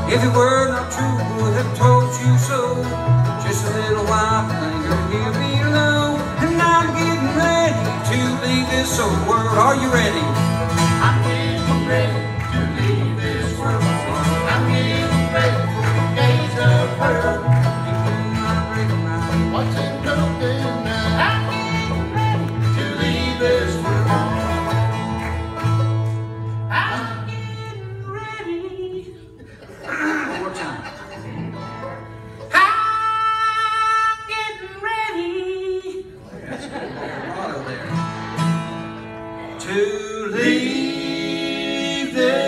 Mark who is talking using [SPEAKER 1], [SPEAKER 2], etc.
[SPEAKER 1] If it were not true, would have told you so. Just a little while linger here below, and I'm getting ready to leave this old world. Are you ready?
[SPEAKER 2] I'm getting ready to leave this world. I'm getting ready for the days of her. What's it looking now? I'm getting ready to leave this world. I'm getting ready.
[SPEAKER 1] One more time.
[SPEAKER 2] I'm getting ready.
[SPEAKER 1] That's good. Auto there. To leave this